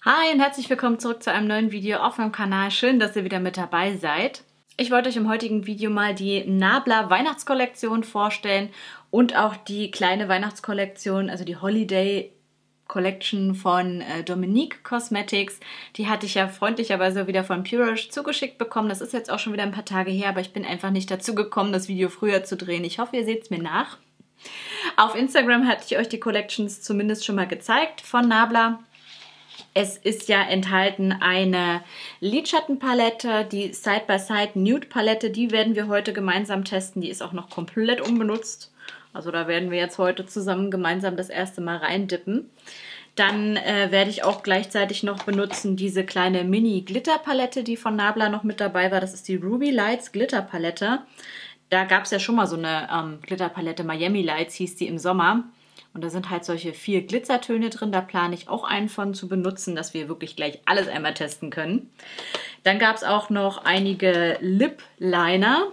Hi und herzlich willkommen zurück zu einem neuen Video auf meinem Kanal. Schön, dass ihr wieder mit dabei seid. Ich wollte euch im heutigen Video mal die Nabla Weihnachtskollektion vorstellen und auch die kleine Weihnachtskollektion, also die Holiday Collection von Dominique Cosmetics. Die hatte ich ja freundlicherweise wieder von Puresh zugeschickt bekommen. Das ist jetzt auch schon wieder ein paar Tage her, aber ich bin einfach nicht dazu gekommen, das Video früher zu drehen. Ich hoffe, ihr seht es mir nach. Auf Instagram hatte ich euch die Collections zumindest schon mal gezeigt von Nabla. Es ist ja enthalten eine Lidschattenpalette, die Side-by-Side Nude Palette, die werden wir heute gemeinsam testen. Die ist auch noch komplett unbenutzt. Also da werden wir jetzt heute zusammen gemeinsam das erste Mal reindippen. Dann werde ich auch gleichzeitig noch benutzen diese kleine Mini-Glitter-Palette, die von Nabla noch mit dabei war. Das ist die Ruby Lights Glitter-Palette. Da gab es ja schon mal so eine Glitterpalette, Miami Lights hieß die im Sommer. Und da sind halt solche 4 Glitzertöne drin. Da plane ich auch einen von zu benutzen, dass wir wirklich gleich alles einmal testen können. Dann gab es auch noch einige Lip Liner.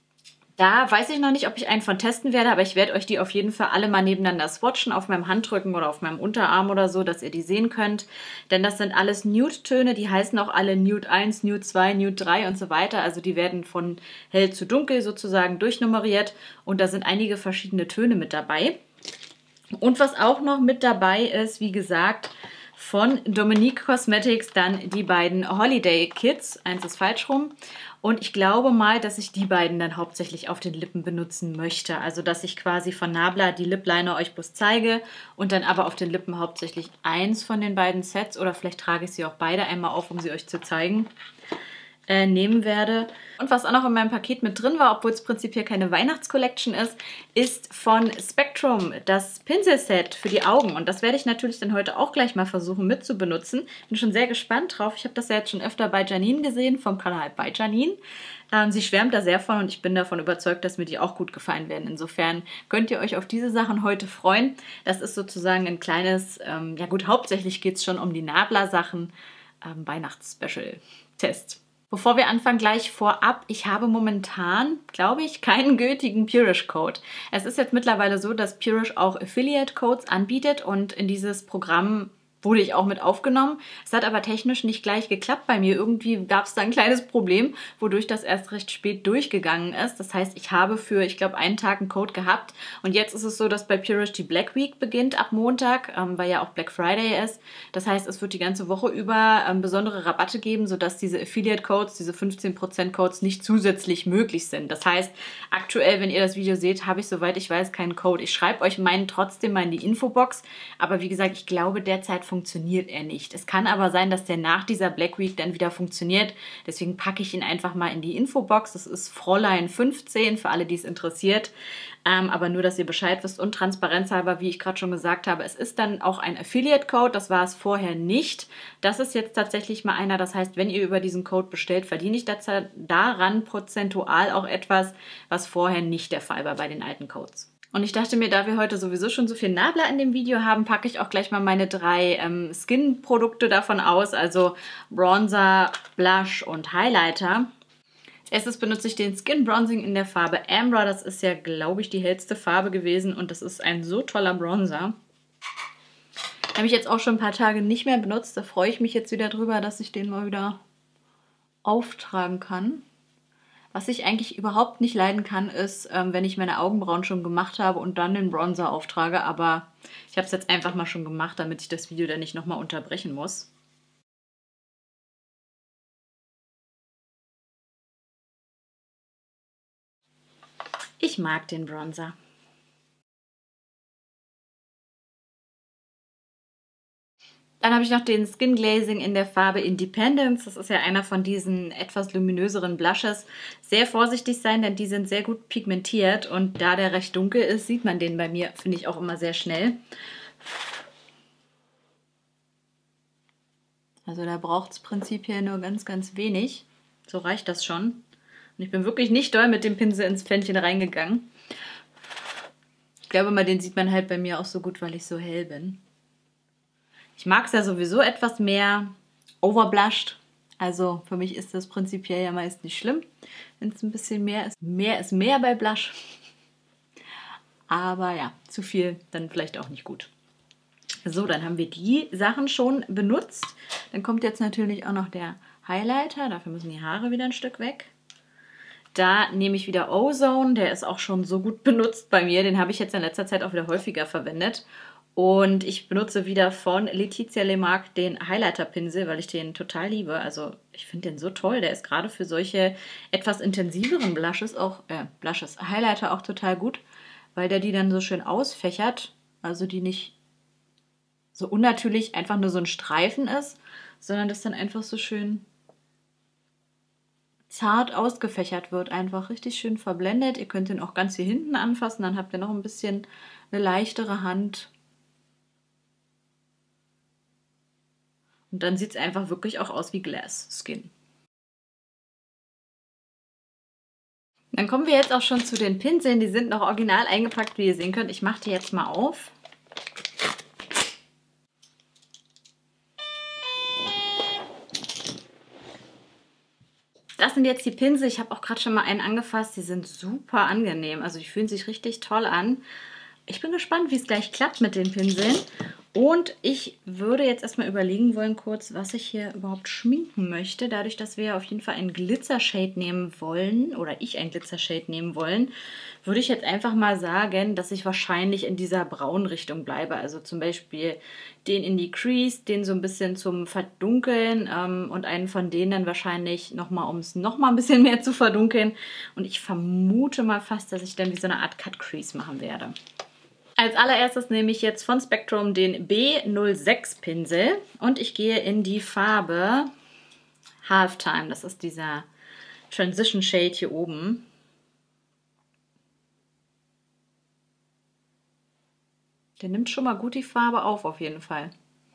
Da weiß ich noch nicht, ob ich einen von testen werde, aber ich werde euch die auf jeden Fall alle mal nebeneinander swatchen, auf meinem Handrücken oder auf meinem Unterarm oder so, dass ihr die sehen könnt. Denn das sind alles Nude-Töne, die heißen auch alle Nude 1, Nude 2, Nude 3 und so weiter. Also die werden von hell zu dunkel sozusagen durchnummeriert und da sind einige verschiedene Töne mit dabei. Und was auch noch mit dabei ist, wie gesagt, von Dominique Cosmetics dann die beiden Holiday Kits. Eins ist falsch rum. Und ich glaube mal, dass ich die beiden dann hauptsächlich auf den Lippen benutzen möchte. Also, dass ich quasi von Nabla die Lip Liner euch bloß zeige und dann aber auf den Lippen hauptsächlich eins von den beiden Sets oder vielleicht trage ich sie auch beide einmal auf, um sie euch zu zeigen, nehmen werde. Und was auch noch in meinem Paket mit drin war, obwohl es prinzipiell keine Weihnachtscollection ist, ist von Spectrum das Pinselset für die Augen. Und das werde ich natürlich dann heute auch gleich mal versuchen mit zu benutzen. Bin schon sehr gespannt drauf. Ich habe das ja jetzt schon öfter bei Janine gesehen, vom Kanal bei Janine. Sie schwärmt da sehr von und ich bin davon überzeugt, dass mir die auch gut gefallen werden. Insofern könnt ihr euch auf diese Sachen heute freuen. Das ist sozusagen ein kleines, ja gut, hauptsächlich geht es schon um die Nabla-Sachen, Weihnachts-Special-Test. Bevor wir anfangen, gleich vorab, ich habe momentan, glaube ich, keinen gültigen Puresh-Code. Es ist jetzt mittlerweile so, dass Puresh auch Affiliate-Codes anbietet und in dieses Programm wurde ich auch mit aufgenommen. Es hat aber technisch nicht gleich geklappt bei mir. Irgendwie gab es da ein kleines Problem, wodurch das erst recht spät durchgegangen ist. Das heißt, ich habe für, ich glaube, einen Tag einen Code gehabt. Und jetzt ist es so, dass bei Puresh die Black Week beginnt ab Montag, weil ja auch Black Friday ist. Das heißt, es wird die ganze Woche über besondere Rabatte geben, sodass diese Affiliate-Codes, diese 15% Codes nicht zusätzlich möglich sind. Das heißt, aktuell, wenn ihr das Video seht, habe ich, soweit ich weiß, keinen Code. Ich schreibe euch meinen trotzdem mal in die Infobox. Aber wie gesagt, ich glaube, derzeit funktioniert er nicht. Es kann aber sein, dass der nach dieser Black Week dann wieder funktioniert. Deswegen packe ich ihn einfach mal in die Infobox. Das ist Fräulein15 für alle, die es interessiert. Aber nur, dass ihr Bescheid wisst und transparenzhalber, wie ich gerade schon gesagt habe, es ist dann auch ein Affiliate-Code. Das war es vorher nicht. Das ist jetzt tatsächlich mal einer. Das heißt, wenn ihr über diesen Code bestellt, verdiene ich daran prozentual auch etwas, was vorher nicht der Fall war bei den alten Codes. Und ich dachte mir, da wir heute sowieso schon so viel Nabla in dem Video haben, packe ich auch gleich mal meine 3 Skin-Produkte davon aus, also Bronzer, Blush und Highlighter. Erstes benutze ich den Skin Bronzing in der Farbe Amber. Das ist ja, glaube ich, die hellste Farbe gewesen und das ist ein so toller Bronzer. Habe ich jetzt auch schon ein paar Tage nicht mehr benutzt. Da freue ich mich jetzt wieder drüber, dass ich den mal wieder auftragen kann. Was ich eigentlich überhaupt nicht leiden kann, ist, wenn ich meine Augenbrauen schon gemacht habe und dann den Bronzer auftrage. Aber ich habe es jetzt einfach mal schon gemacht, damit ich das Video dann nicht nochmal unterbrechen muss. Ich mag den Bronzer. Dann habe ich noch den Skin Glazing in der Farbe Independence. Das ist ja einer von diesen etwas luminöseren Blushes. Sehr vorsichtig sein, denn die sind sehr gut pigmentiert. Und da der recht dunkel ist, sieht man den bei mir, finde ich, auch immer sehr schnell. Also da braucht es prinzipiell nur ganz, ganz wenig. So reicht das schon. Und ich bin wirklich nicht doll mit dem Pinsel ins Pfännchen reingegangen. Ich glaube mal, den sieht man halt bei mir auch so gut, weil ich so hell bin. Ich mag es ja sowieso etwas mehr overblushed. Also für mich ist das prinzipiell ja meist nicht schlimm, wenn es ein bisschen mehr ist. Mehr ist mehr bei Blush. Aber ja, zu viel dann vielleicht auch nicht gut. So, dann haben wir die Sachen schon benutzt. Dann kommt jetzt natürlich auch noch der Highlighter. Dafür müssen die Haare wieder ein Stück weg. Da nehme ich wieder Ozone. Der ist auch schon so gut benutzt bei mir. Den habe ich jetzt in letzter Zeit auch wieder häufiger verwendet. Und ich benutze wieder von Letizia Lemarque den Highlighter-Pinsel, weil ich den total liebe. Also ich finde den so toll. Der ist gerade für solche etwas intensiveren Highlighter auch total gut, weil der die dann so schön ausfächert. Also die nicht so unnatürlich einfach nur so ein Streifen ist, sondern das dann einfach so schön zart ausgefächert wird. Einfach richtig schön verblendet. Ihr könnt den auch ganz hier hinten anfassen, dann habt ihr noch ein bisschen eine leichtere Hand. Und dann sieht es einfach wirklich auch aus wie Glass Skin. Dann kommen wir jetzt auch schon zu den Pinseln. Die sind noch original eingepackt, wie ihr sehen könnt. Ich mache die jetzt mal auf. Das sind jetzt die Pinsel. Ich habe auch gerade schon mal einen angefasst. Die sind super angenehm. Also die fühlen sich richtig toll an. Ich bin gespannt, wie es gleich klappt mit den Pinseln. Und ich würde jetzt erstmal überlegen wollen kurz, was ich hier überhaupt schminken möchte. Dadurch, dass wir auf jeden Fall einen Glitzer-Shade nehmen wollen, oder ich einen Glitzer-Shade nehmen wollen, würde ich jetzt einfach mal sagen, dass ich wahrscheinlich in dieser braunen Richtung bleibe. Also zum Beispiel den in die Crease, den so ein bisschen zum Verdunkeln und einen von denen dann wahrscheinlich nochmal, um es nochmal ein bisschen mehr zu verdunkeln. Und ich vermute mal fast, dass ich dann wie so eine Art Cut-Crease machen werde. Als allererstes nehme ich jetzt von Spectrum den B06 Pinsel und ich gehe in die Farbe Halftime. Das ist dieser Transition Shade hier oben. Der nimmt schon mal gut die Farbe auf jeden Fall.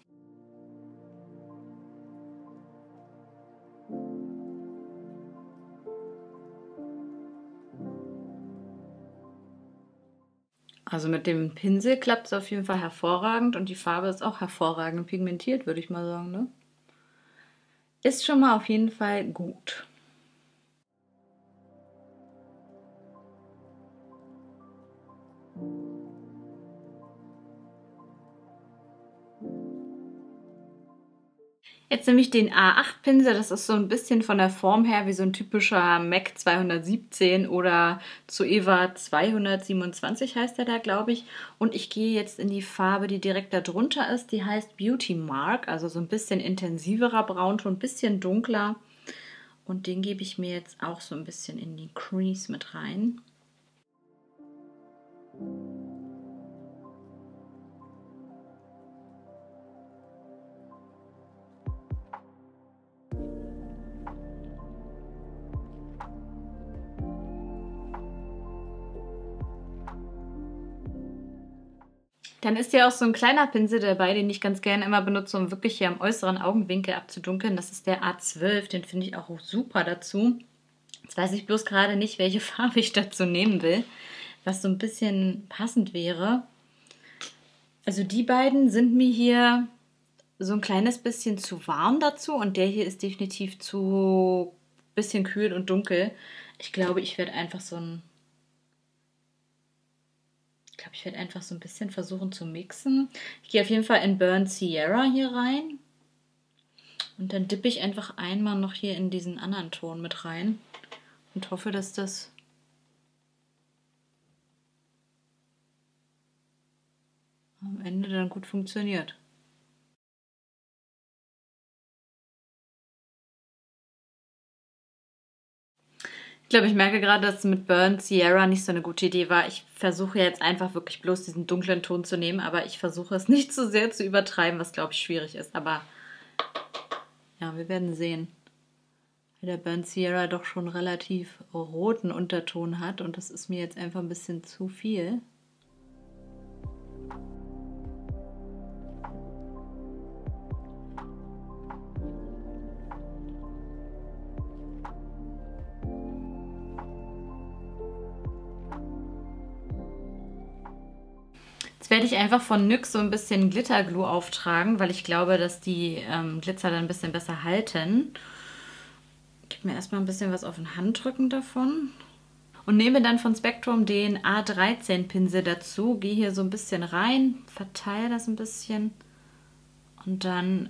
Also mit dem Pinsel klappt es auf jeden Fall hervorragend und die Farbe ist auch hervorragend pigmentiert, würde ich mal sagen, ne? Ist schon mal auf jeden Fall gut. Jetzt nehme ich den A8-Pinsel, das ist so ein bisschen von der Form her wie so ein typischer MAC 217 oder Zoeva 227 heißt der da, glaube ich. Und ich gehe jetzt in die Farbe, die direkt da drunter ist, die heißt Beauty Mark, also so ein bisschen intensiverer Braunton, ein bisschen dunkler. Und den gebe ich mir jetzt auch so ein bisschen in die Crease mit rein. Dann ist ja auch so ein kleiner Pinsel dabei, den ich ganz gerne immer benutze, um wirklich hier am äußeren Augenwinkel abzudunkeln. Das ist der A12, den finde ich auch super dazu. Jetzt weiß ich bloß gerade nicht, welche Farbe ich dazu nehmen will, was so ein bisschen passend wäre. Also die beiden sind mir hier so ein kleines bisschen zu warm dazu und der hier ist definitiv zu bisschen kühl und dunkel. Ich glaube, ich werde einfach so ein bisschen versuchen zu mixen. Ich gehe auf jeden Fall in Burnt Sierra hier rein. Und dann dippe ich einfach einmal noch hier in diesen anderen Ton mit rein. Und hoffe, dass das am Ende dann gut funktioniert. Ich glaube, ich merke gerade, dass mit Burnt Sierra nicht so eine gute Idee war. Ich versuche jetzt einfach wirklich bloß diesen dunklen Ton zu nehmen, aber ich versuche es nicht zu sehr zu übertreiben, was, glaube ich, schwierig ist. Aber ja, wir werden sehen. Weil der Burnt Sierra doch schon relativ roten Unterton hat und das ist mir jetzt einfach ein bisschen zu viel. Jetzt werde ich einfach von NYX so ein bisschen Glitterglue auftragen, weil ich glaube, dass die Glitzer dann ein bisschen besser halten. Ich gebe mir erstmal ein bisschen was auf den Handrücken davon. Und nehme dann von Spectrum den A13 Pinsel dazu. Gehe hier so ein bisschen rein, verteile das ein bisschen und dann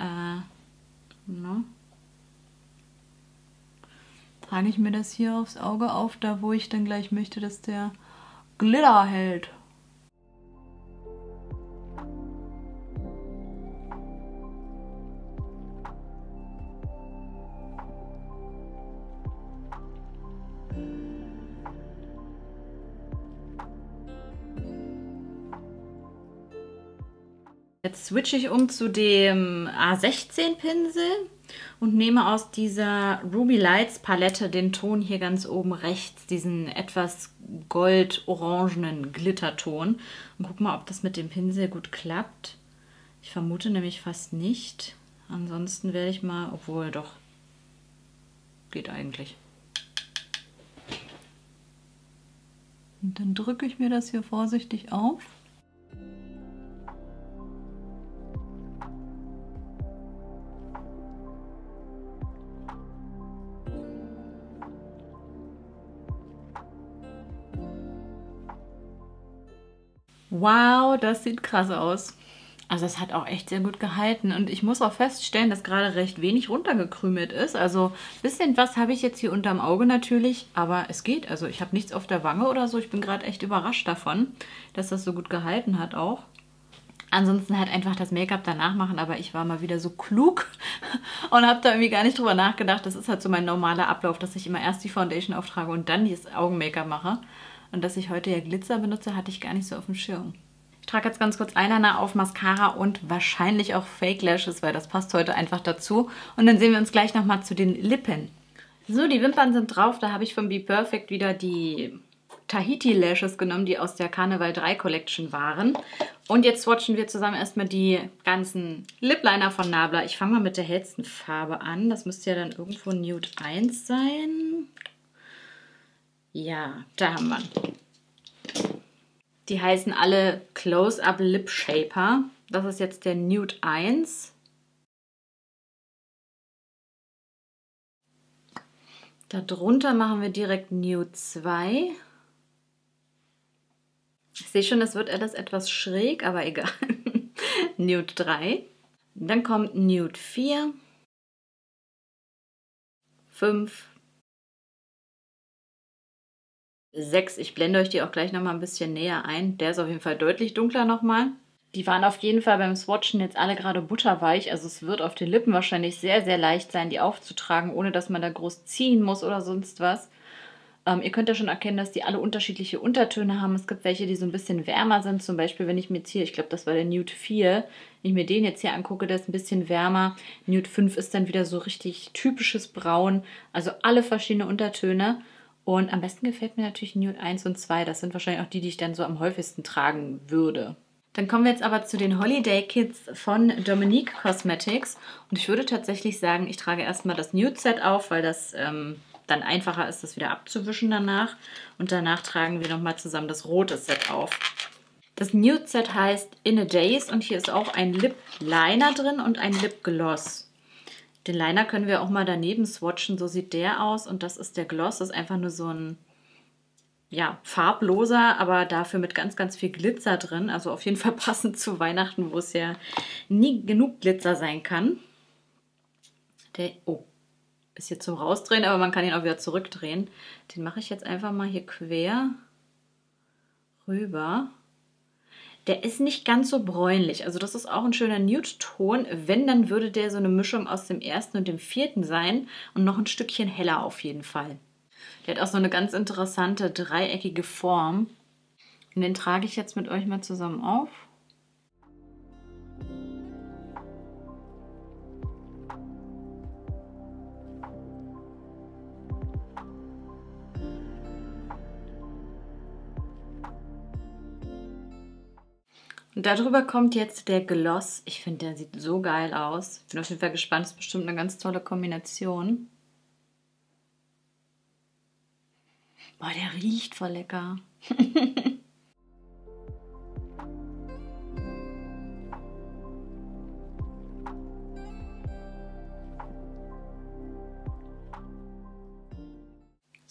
trage ich mir das hier aufs Auge auf, da wo ich dann gleich möchte, dass der Glitter hält. Jetzt switche ich um zu dem A16 Pinsel und nehme aus dieser Ruby Lights Palette den Ton hier ganz oben rechts, diesen etwas gold-orangenen Glitterton. Und guck mal, ob das mit dem Pinsel gut klappt. Ich vermute nämlich fast nicht. Ansonsten werde ich mal, obwohl doch, geht eigentlich. Und dann drücke ich mir das hier vorsichtig auf. Wow, das sieht krass aus. Also es hat auch echt sehr gut gehalten und ich muss auch feststellen, dass gerade recht wenig runtergekrümelt ist. Also ein bisschen was habe ich jetzt hier unterm Auge natürlich, aber es geht. Also ich habe nichts auf der Wange oder so. Ich bin gerade echt überrascht davon, dass das so gut gehalten hat auch. Ansonsten halt einfach das Make-up danach machen, aber ich war mal wieder so klug und habe da irgendwie gar nicht drüber nachgedacht. Das ist halt so mein normaler Ablauf, dass ich immer erst die Foundation auftrage und dann das Augen-Make-up mache. Und dass ich heute ja Glitzer benutze, hatte ich gar nicht so auf dem Schirm. Ich trage jetzt ganz kurz Eyeliner auf, Mascara und wahrscheinlich auch Fake Lashes, weil das passt heute einfach dazu. Und dann sehen wir uns gleich nochmal zu den Lippen. So, die Wimpern sind drauf. Da habe ich von Be Perfect wieder die Tahiti Lashes genommen, die aus der Carnival 3 Collection waren. Und jetzt swatchen wir zusammen erstmal die ganzen Lip Liner von Nabla. Ich fange mal mit der hellsten Farbe an. Das müsste ja dann irgendwo Nude 1 sein. Ja, da haben wir ihn. Die heißen alle Close-Up Lip Shaper. Das ist jetzt der Nude 1. Darunter machen wir direkt Nude 2. Ich sehe schon, das wird alles etwas schräg, aber egal. Nude 3. Dann kommt Nude 4. 5. 6. Ich blende euch die auch gleich nochmal ein bisschen näher ein. Der ist auf jeden Fall deutlich dunkler nochmal. Die waren auf jeden Fall beim Swatchen jetzt alle gerade butterweich. Also es wird auf den Lippen wahrscheinlich sehr, sehr leicht sein, die aufzutragen, ohne dass man da groß ziehen muss oder sonst was. Ihr könnt ja schon erkennen, dass die alle unterschiedliche Untertöne haben. Es gibt welche, die so ein bisschen wärmer sind. Zum Beispiel, wenn ich mir jetzt hier, ich glaube, das war der Nude 4, wenn ich mir den jetzt hier angucke, der ist ein bisschen wärmer. Nude 5 ist dann wieder so richtig typisches Braun. Also alle verschiedene Untertöne. Und am besten gefällt mir natürlich Nude 1 und 2. Das sind wahrscheinlich auch die, die ich dann so am häufigsten tragen würde. Dann kommen wir jetzt aber zu den Holiday Kits von Dominique Cosmetics. Und ich würde tatsächlich sagen, ich trage erstmal das Nude Set auf, weil das dann einfacher ist, das wieder abzuwischen danach. Und danach tragen wir nochmal zusammen das rote Set auf. Das Nude Set heißt In a Days und hier ist auch ein Lip Liner drin und ein Lip Gloss. Den Liner können wir auch mal daneben swatchen, so sieht der aus. Und das ist der Gloss, das ist einfach nur so ein, ja, farbloser, aber dafür mit ganz, ganz viel Glitzer drin. Also auf jeden Fall passend zu Weihnachten, wo es ja nie genug Glitzer sein kann. Der, oh, ist hier zum Rausdrehen, aber man kann ihn auch wieder zurückdrehen. Den mache ich jetzt einfach mal hier quer rüber. Der ist nicht ganz so bräunlich. Also das ist auch ein schöner Nude-Ton. Wenn, dann würde der so eine Mischung aus dem ersten und dem vierten sein. Und noch ein Stückchen heller auf jeden Fall. Der hat auch so eine ganz interessante dreieckige Form. Und den trage ich jetzt mit euch mal zusammen auf. Und darüber kommt jetzt der Gloss. Ich finde, der sieht so geil aus. Bin auf jeden Fall gespannt. Das ist bestimmt eine ganz tolle Kombination. Boah, der riecht voll lecker.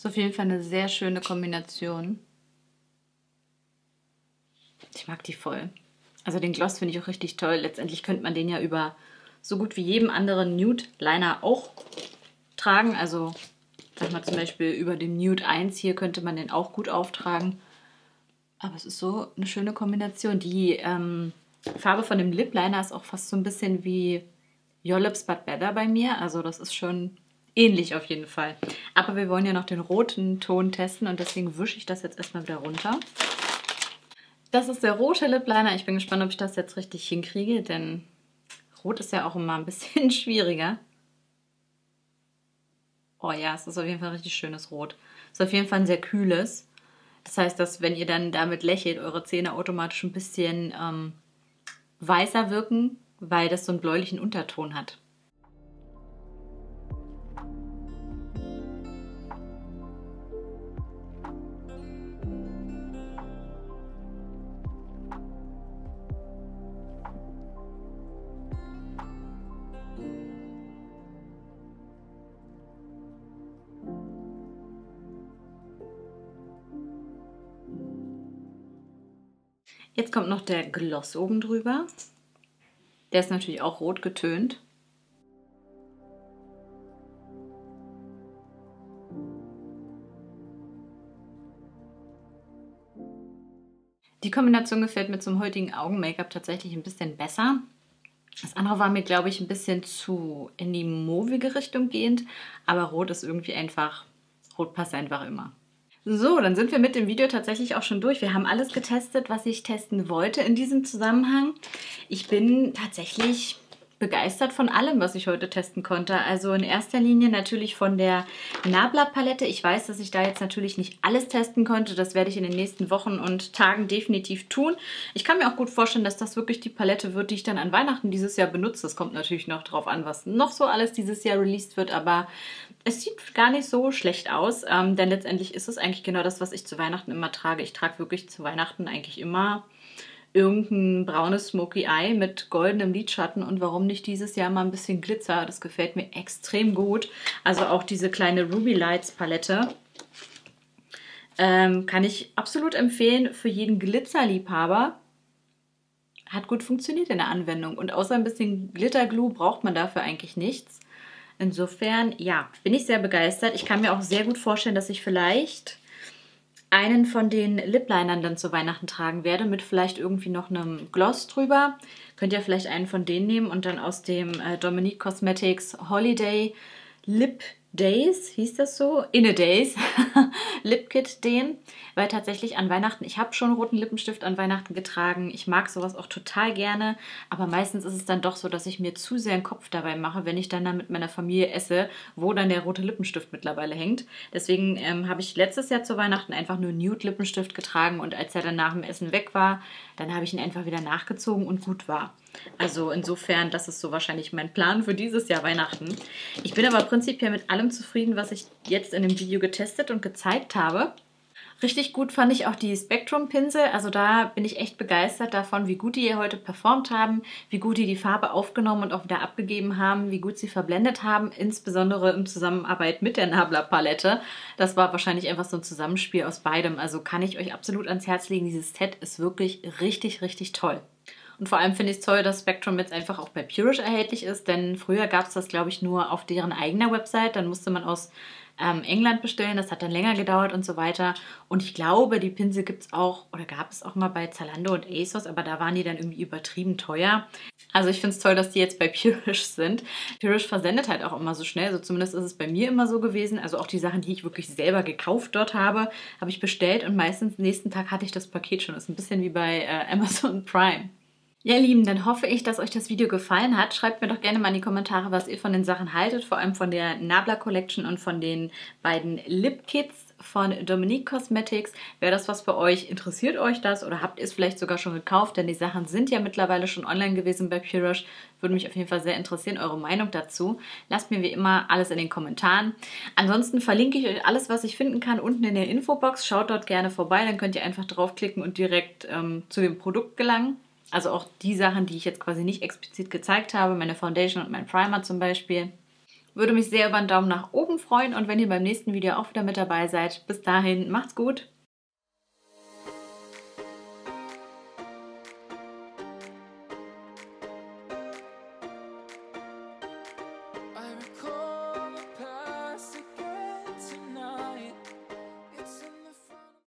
Ist auf jeden Fall eine sehr schöne Kombination. Ich mag die voll. Also den Gloss finde ich auch richtig toll. Letztendlich könnte man den ja über so gut wie jedem anderen Nude Liner auch tragen. Also sag mal zum Beispiel über dem Nude 1 hier könnte man den auch gut auftragen. Aber es ist so eine schöne Kombination. Die Farbe von dem Lip Liner ist auch fast so ein bisschen wie Your Lips But Better bei mir. Also das ist schon ähnlich auf jeden Fall. Aber wir wollen ja noch den roten Ton testen und deswegen wische ich das jetzt erstmal wieder runter. Das ist der rote Lip Liner. Ich bin gespannt, ob ich das jetzt richtig hinkriege, denn rot ist ja auch immer ein bisschen schwieriger. Oh ja, es ist auf jeden Fall ein richtig schönes Rot. Es ist auf jeden Fall ein sehr kühles. Das heißt, dass wenn ihr dann damit lächelt, eure Zähne automatisch ein bisschen weißer wirken, weil das so einen bläulichen Unterton hat. Jetzt kommt noch der Gloss oben drüber. Der ist natürlich auch rot getönt. Die Kombination gefällt mir zum heutigen Augen-Make-up tatsächlich ein bisschen besser. Das andere war mir, glaube ich, ein bisschen zu in die mauvige Richtung gehend. Aber rot ist irgendwie einfach, rot passt einfach immer. So, dann sind wir mit dem Video tatsächlich auch schon durch. Wir haben alles getestet, was ich testen wollte in diesem Zusammenhang. Ich bin tatsächlich begeistert von allem, was ich heute testen konnte. Also in erster Linie natürlich von der Nabla Palette. Ich weiß, dass ich da jetzt natürlich nicht alles testen konnte. Das werde ich in den nächsten Wochen und Tagen definitiv tun. Ich kann mir auch gut vorstellen, dass das wirklich die Palette wird, die ich dann an Weihnachten dieses Jahr benutze. Das kommt natürlich noch drauf an, was noch so alles dieses Jahr released wird, aber es sieht gar nicht so schlecht aus, denn letztendlich ist es eigentlich genau das, was ich zu Weihnachten immer trage. Ich trage wirklich zu Weihnachten eigentlich immer irgendein braunes Smoky Eye mit goldenem Lidschatten und warum nicht dieses Jahr mal ein bisschen Glitzer. Das gefällt mir extrem gut. Also auch diese kleine Ruby Lights Palette kann ich absolut empfehlen für jeden Glitzerliebhaber. Hat gut funktioniert in der Anwendung und außer ein bisschen Glitterglue braucht man dafür eigentlich nichts. Insofern, ja, bin ich sehr begeistert. Ich kann mir auch sehr gut vorstellen, dass ich vielleicht einen von den Lip Linern dann zu Weihnachten tragen werde, mit vielleicht irgendwie noch einem Gloss drüber. Könnt ihr vielleicht einen von denen nehmen und dann aus dem Dominique Cosmetics Holiday Lip Days, hieß das so? In a Days Lip Kit den, weil tatsächlich an Weihnachten, ich habe schon roten Lippenstift an Weihnachten getragen, ich mag sowas auch total gerne, aber meistens ist es dann doch so, dass ich mir zu sehr einen Kopf dabei mache, wenn ich dann da mit meiner Familie esse, wo dann der rote Lippenstift mittlerweile hängt. Deswegen habe ich letztes Jahr zu Weihnachten einfach nur Nude Lippenstift getragen und als er dann nach dem Essen weg war, dann habe ich ihn einfach wieder nachgezogen und gut war. Also insofern, das ist so wahrscheinlich mein Plan für dieses Jahr Weihnachten. Ich bin aber prinzipiell mit allem zufrieden, was ich jetzt in dem Video getestet und gezeigt habe. Richtig gut fand ich auch die Spectrum-Pinsel. Also da bin ich echt begeistert davon, wie gut die hier heute performt haben, wie gut die Farbe aufgenommen und auch wieder abgegeben haben, wie gut sie verblendet haben, insbesondere in Zusammenarbeit mit der Nabla Palette. Das war wahrscheinlich einfach so ein Zusammenspiel aus beidem. Also kann ich euch absolut ans Herz legen. Dieses Set ist wirklich richtig, richtig toll. Und vor allem finde ich es toll, dass Spectrum jetzt einfach auch bei Purish erhältlich ist, denn früher gab es das, glaube ich, nur auf deren eigener Website. Dann musste man aus England bestellen, das hat dann länger gedauert und so weiter. Und ich glaube, die Pinsel gibt es auch, oder gab es auch mal bei Zalando und ASOS, aber da waren die dann irgendwie übertrieben teuer. Also ich finde es toll, dass die jetzt bei Purish sind. Purish versendet halt auch immer so schnell, also zumindest ist es bei mir immer so gewesen. Also auch die Sachen, die ich wirklich selber gekauft dort habe ich bestellt und meistens nächsten Tag hatte ich das Paket schon. Das ist ein bisschen wie bei Amazon Prime. Ja, ihr Lieben, dann hoffe ich, dass euch das Video gefallen hat. Schreibt mir doch gerne mal in die Kommentare, was ihr von den Sachen haltet, vor allem von der Nabla Collection und von den beiden Lip Kits von Dominique Cosmetics. Wäre das was für euch? Interessiert euch das oder habt ihr es vielleicht sogar schon gekauft? Denn die Sachen sind ja mittlerweile schon online gewesen bei Purish. Würde mich auf jeden Fall sehr interessieren, eure Meinung dazu. Lasst mir wie immer alles in den Kommentaren. Ansonsten verlinke ich euch alles, was ich finden kann, unten in der Infobox. Schaut dort gerne vorbei, dann könnt ihr einfach draufklicken und direkt zu dem Produkt gelangen. Also auch die Sachen, die ich jetzt quasi nicht explizit gezeigt habe, meine Foundation und mein Primer zum Beispiel. Würde mich sehr über einen Daumen nach oben freuen und wenn ihr beim nächsten Video auch wieder mit dabei seid. Bis dahin, macht's gut!